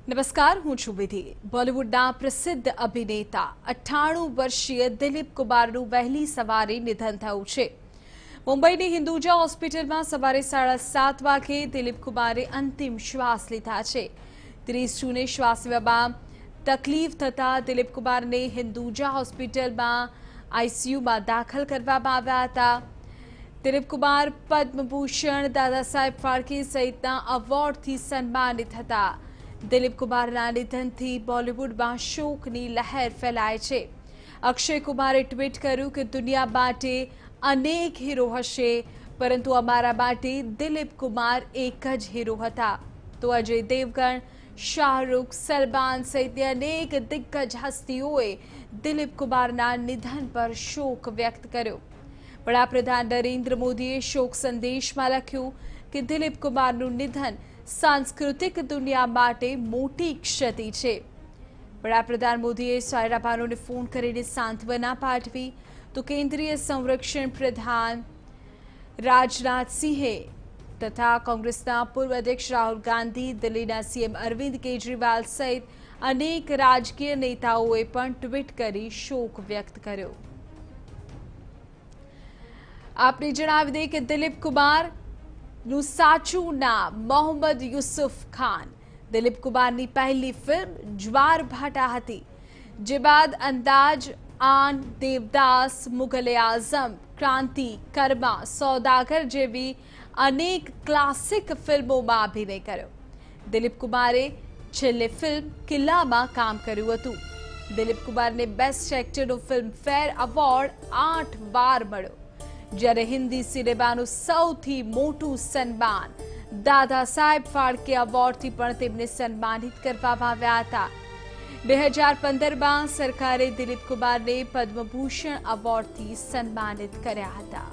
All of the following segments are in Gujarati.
નમસ્કાર, હું છું વિધિ। બોલિવૂડના પ્રસિદ્ધ અભિનેતા 98 વર્ષીય દિલીપ કુમારનું વહેલી સવારે નિધન થયું છે। મુંબઈની હિન્દુજા હોસ્પિટલમાં સવારે 7:30 વાગે દિલીપ કુમારે અંતિમ શ્વાસ લીધા છે। 30 જૂને શ્વાસ લેવામાં તકલીફ થતાં દિલીપ કુમારને હિન્દુજા હોસ્પિટલમાં આઈસીયુમાં દાખલ કરવામાં આવ્યા હતા। દિલીપ કુમાર પદ્મભૂષણ, દાદા સાહેબ ફાળકે સહિતના એવોર્ડથી સન્માનિત હતા। દિલીપ કુમારના નિધનથી બોલિવૂડમાં શોકની લહેર ફેલાય છે। અક્ષય કુમારે ટ્વીટ કર્યું કે દુનિયા માટે અનેક હીરો હશે, પરંતુ અમારા માટે દિલીપ કુમાર એક જ હીરો હતા। તો અજય દેવગણ, શાહરૂખ, સલમાન સહિતની અનેક દિગ્ગજ હસ્તીઓએ દિલીપ કુમારના નિધન પર શોક વ્યક્ત કર્યો। વડાપ્રધાન નરેન્દ્ર મોદીએ શોક સંદેશમાં લખ્યું કે દિલીપ કુમારનું નિધન सांस्कृतिक दुनिया માટે મોટી ક્ષતિ છે। વડાપ્રધાન મોદીએ સાયરા બાનોને ફોન કરીને સાંત્વના પાઠવી, તો કેન્દ્રીય સંરક્ષણ પ્રધાન રાજનાથ સિંહે તથા કોંગ્રેસના પૂર્વ અધ્યક્ષ રાહુલ ગાંધી, દિલ્હીના સીએમ અરવિંદ કેજરીવાલ સહિત અનેક રાજકીય નેતાઓએ પણ ટ્વીટ કરી શોક વ્યક્ત કર્યો। આપને જણાવી દઈએ કે દિલીપ કુમાર નું સાચું નામ મોહમ્મદ યુસુફ ખાન। દિલીપ કુમારની પહેલી ફિલ્મ જ્વાર ભાટા હતી, જે બાદ અંદાજ, આન, દેવદાસ, મુગલ-એ-આઝમ, ક્રાંતિ, કર્મા, સોદાગર જેવી અનેક ક્લાસિક ફિલ્મોમાં અભિનય કર્યો। દિલીપ કુમારે છેલ્લી ફિલ્મ કિલ્લામાં કામ કર્યું હતું। દિલીપ કુમારને બેસ્ટ એક્ટરનો ફિલ્મફેર એવોર્ડ 8 વાર મળ્યો, જ્યારે હિન્દી સિનેમાનું સૌથી મોટું સન્માન દાદા સાહેબ ફાળકે એવોર્ડથી પણ તેમને સન્માનિત કરવામાં આવ્યા હતા। 2015માં સરકારે દિલીપ કુમારને પદ્મભૂષણ એવોર્ડથી સન્માનિત કર્યા હતા।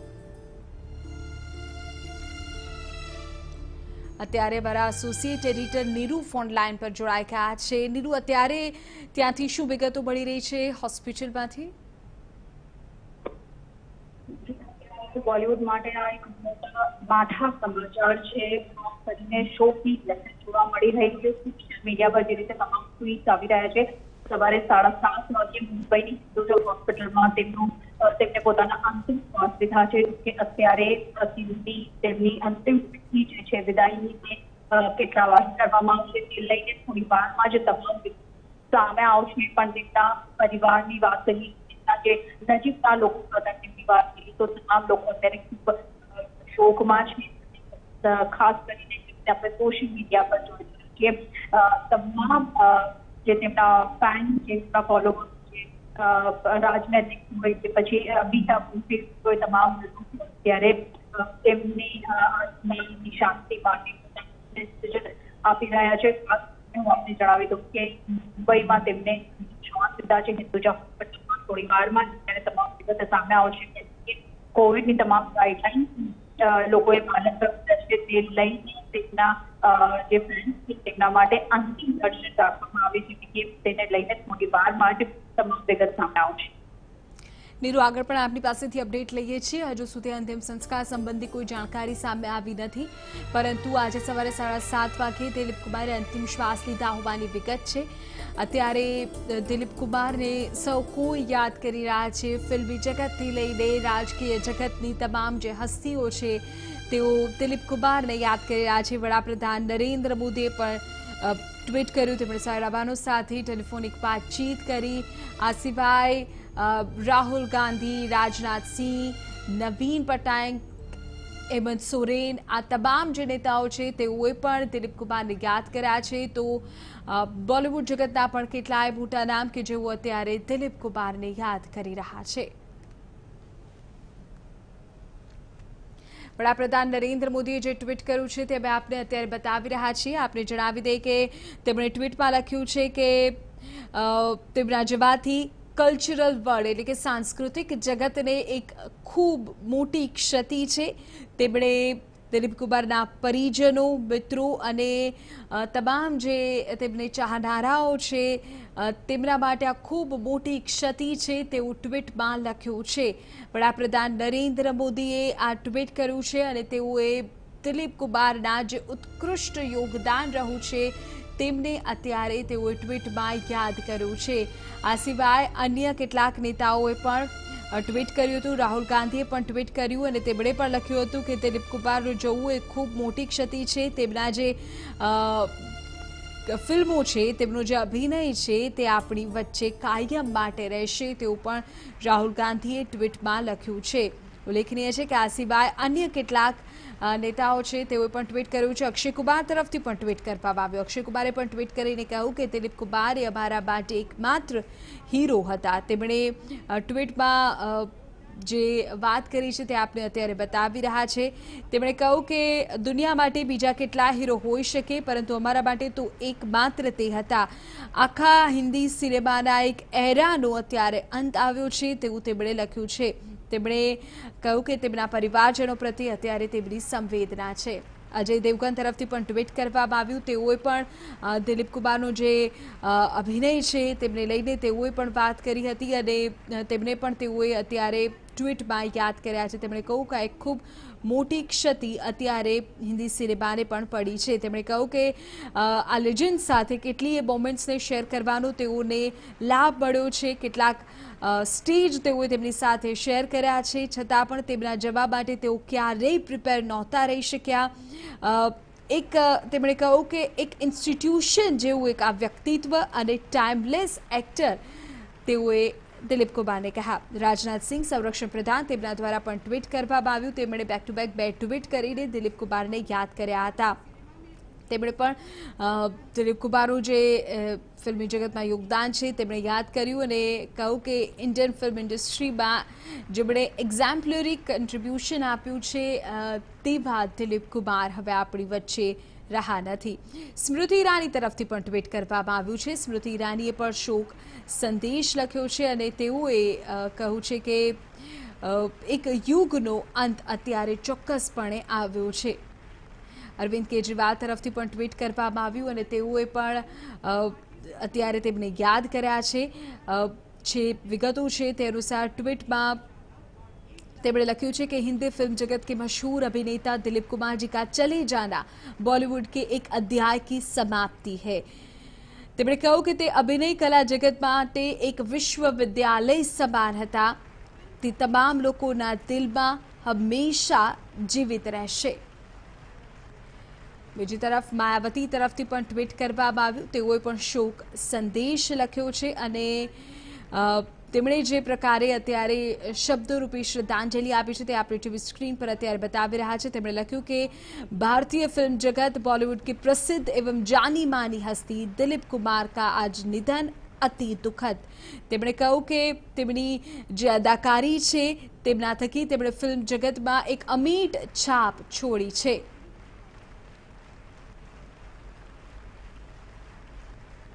અત્યારે મારા associate editor Niru phone line પર જોડાઈ ગયા છે। નીરુ, અત્યારે ત્યાંથી શું વિગતો મળી રહી છે હોસ્પિટલમાંથી? બોલિવૂડ માટે આ એક મોટા માઠા સમાચાર છે। ખાસ કરીને શોકની લહેર જોવા મળી રહી છે। સોશિયલ મીડિયા પર જે રીતે તમામ ટ્વીટ આવી રહ્યા છે, સવારે 7:30 વાગે મુંબઈની હિન્દુજા હોસ્પિટલમાં તેમને પોતાના અંતિમ શ્વાસ લીધા છે। કે અત્યારે તેમની અંતિમ વિધિ જે છે, વિદાયની કેટલા વાગે કરવામાં આવશે તે લઈને થોડી વારમાં જ તમામ સામે આવશે, પણ તેમના પરિવારની વાત કરી, જે નજીકના લોકો હતા તેમની વાત કરી, તો તમામ લોકો અત્યારે ખૂબ શોકમાં છે। ખાસ કરીને આપણે સોશિયલ મીડિયા પર જોઈ છીએ તમામ જે તેમના ફેન છે, તેમના ફોલોવર્સ છે, રાજનૈતિક હોય કે પછી બીજા હોય, તમામ લોકો અત્યારે તેમની શાંતિ માટે આપી રહ્યા છે। ખાસ હું આપને જણાવી દઉં કે મુંબઈમાં તેમને શ્વાસ લીધા છે હિન્દુજા હોસ્પિટલમાં। થોડી વારમાં ત્યારે તમામ વિગતો સામે આવશે કે કોવિડની તમામ ગાઈડલાઈન લોકોએ પાલન કરવું છે, તે લઈને તેમના જે ફ્રેન્ડ્સ છે તેમના માટે અંતિમ દર્શન રાખવામાં આવે છે, કે તેને લઈને થોડી વારમાં જ તમામ વિગત સામે આવશે। નીરુ, આગળ પણ આપની પાસેથી અપડેટ લઈએ છીએ। હજુ સુધી અંતિમ સંસ્કાર સંબંધી કોઈ જાણકારી સામે આવી નથી, પરંતુ આજે સવારે 7:30 વાગે દિલીપ કુમારે અંતિમ શ્વાસ લીધા હોવાની વિગત છે। અત્યારે દિલીપ કુમારને સૌ કોઈ યાદ કરી રહ્યા છે। ફિલ્મી જગતથી લઈને રાજકીય જગતની તમામ જે હસ્તીઓ છે, તેઓ દિલીપ કુમારને યાદ કરી રહ્યા છે। વડાપ્રધાન નરેન્દ્ર મોદીએ પણ ટ્વીટ કર્યું, તેમણે સાયરા બાનો સાથે ટેલિફોનિક વાતચીત કરી। આ સિવાય રાહુલ ગાંધી, રાજનાથ સિંહ, નવીન પટનાયક, હેમંત સોરેન, આ તમામ જે નેતાઓ છે તેઓએ પણ દિલીપ કુમારને યાદ કર્યા છે। તો બોલિવૂડ જગતના પણ કેટલાય મોટા નામ કે જેઓ અત્યારે દિલીપ કુમારને યાદ કરી રહ્યા છે। વડાપ્રધાન નરેન્દ્ર મોદીએ જે ટ્વીટ કર્યું છે તે અમે આપને અત્યારે બતાવી રહ્યા છીએ। આપને જણાવી દઈએ કે તેમણે ટ્વીટમાં લખ્યું છે કે તેમના જવાથી કલ્ચરલ વર્લ્ડ એટલે કે સાંસ્કૃતિક જગતને એક ખૂબ મોટી ક્ષતિ છે। તેમણે દિલીપ કુમારના પરિજનો, મિત્રો અને તમામ જે તેમને ચાહનારાઓ છે તેમના માટે આ ખૂબ મોટી ક્ષતિ છે તેવું ટ્વીટમાં લખ્યું છે। વડાપ્રધાન નરેન્દ્ર મોદીએ આ ટ્વીટ કર્યું છે અને તેઓએ દિલીપ કુમારના જે ઉત્કૃષ્ટ યોગદાન રહ્યું છે તેમને અત્યારે તેઓએ ટ્વીટમાં યાદ કર્યું છે। આ સિવાય અન્ય કેટલાક નેતાઓએ પણ ટ્વીટ કર્યું હતું। રાહુલ ગાંધીએ પણ ટ્વીટ કર્યું અને તેમણે પણ લખ્યું હતું કે દિલીપ કુમારનું જવું એ ખૂબ મોટી ક્ષતિ છે। તેમના જે ફિલ્મો છે, તેમનો જે અભિનય છે તે આપણી વચ્ચે કાયમ માટે રહેશે તેવું પણ રાહુલ ગાંધીએ ટ્વીટમાં લખ્યું છે। ઉલ્લેખનીય છે કે આ સિવાય અન્ય કેટલાક નેતાઓ છે તેઓએ પણ ટ્વીટ કર્યું છે। અક્ષય કુમાર તરફથી પણ ટ્વીટ કરવામાં આવ્યું। અક્ષય કુમારે પણ ટ્વીટ કરીને કહ્યું કે દિલીપ કુમાર એ અમારા માટે એકમાત્ર હીરો હતા। તેમણે ટ્વીટમાં જે વાત કરી છે તે આપણે અત્યારે બતાવી રહ્યા છે। તેમણે કહ્યું કે દુનિયા માટે બીજા કેટલા હીરો હોઈ શકે, પરંતુ અમારા માટે તો એકમાત્ર તે હતા। આખા હિન્દી સિનેમાના એક એરાનો અત્યારે અંત આવ્યો છે તેવું તેમણે લખ્યું છે। તેમણે કહ્યું કે તેમના પરિવારજનો પ્રત્યે અત્યારે તેમની સંવેદના છે। અજય દેવગન તરફથી પણ ટ્વીટ કરવામાં આવ્યું। તેઓએ પણ દિલીપ કુમારનો જે અભિનય છે તેમને લઈને તેઓએ પણ વાત કરી હતી અને તેમને પણ તેઓએ અત્યારે ટ્વીટમાં યાદ કર્યા છે। તેમણે કહ્યું કે એક ખૂબ મોટી ક્ષતિ અત્યારે હિન્દી સિનેમાને પણ પડી છે। તેમણે કહ્યું કે આ લેજન્ડ સાથે કેટલીય મોમેન્ટ્સને શેર કરવાનો તેઓને લાભ મળ્યો છે। કેટલાક સ્ટેજ તેઓએ તેમની સાથે શેર કર્યા છે, છતાં પણ તેમના જવા માટે તેઓ ક્યારેય પ્રિપેર નહોતા રહી શક્યા। તેમણે કહ્યું કે એક ઇન્સ્ટિટ્યુશન જેવું એક આ વ્યક્તિત્વ અને ટાઈમલેસ એક્ટર તેઓએ દિલીપ કુમારને કહ્યા। રાજનાથ સિંહ સંરક્ષણ પ્રધાન તેમના દ્વારા પણ ટ્વીટ કરવામાં આવ્યું। તેમણે બેક ટુ બેક 2 ટ્વીટ કરીને દિલીપ કુમારને યાદ કર્યા હતા। તેમણે પણ દિલીપ કુમારનું જે ફિલ્મી જગતમાં યોગદાન છે તેમણે યાદ કર્યું અને કહ્યું કે ઇન્ડિયન ફિલ્મ ઇન્ડસ્ટ્રીમાં જેમણે એક્ઝામ્પલરી કન્ટ્રીબ્યુશન આપ્યું છે તેવા દિલીપ કુમાર હવે આપણી વચ્ચે રહ્યા નથી। સ્મૃતિ ઈરાની તરફથી પણ ટ્વીટ કરવામાં આવ્યું છે। સ્મૃતિ ઈરાનીએ પણ શોક સંદેશ લખ્યો છે અને તેઓએ કહ્યું છે કે એક યુગનો અંત અત્યારે ચોક્કસપણે આવ્યો છે। અરવિંદ કેજરીવાલ તરફથી પણ ટ્વીટ કરવામાં આવ્યું અને તેઓએ પણ અત્યારે તેમને યાદ કર્યા છે। જે વિગતો છે તે અનુસાર ટ્વીટમાં તેમણે લખ્યું છે કે हिंदी फिल्म जगत के मशहूर अभिनेता दिलीप कुमार जी का चले जाना बॉलीवुड के एक अध्याय की समाप्ति है। તેમણે કહ્યું કે તે અભિનય કલા જગત માટે એક વિશ્વવિદ્યાલય સમાન હતા। તે તમામ લોકોના દિલમાં હંમેશા જીવિત રહેશે। બીજી તરફ માયાવતી તરફથી પણ ટ્વીટ કરવામાં આવ્યું। તેઓએ પણ શોક સંદેશ લખ્યો છે અને તેમણે જે પ્રકારે અત્યારે શબ્દરૂપી શ્રદ્ધાંજલિ આપી છે તે આપણે ટીવી સ્ક્રીન પર અત્યારે બતાવી રહ્યા છે। તેમણે લખ્યું કે भारतीय फिल्म जगत बॉलीवुड की प्रसिद्ध एवं जानी मानी हस्ती दिलीप कुमार का आज निधन अति दुखद। તેમણે કહ્યું કે તેમની જે અદાકારી છે તેમના થકી તેમણે ફિલ્મ જગતમાં એક અમીટ છાપ છોડી છે।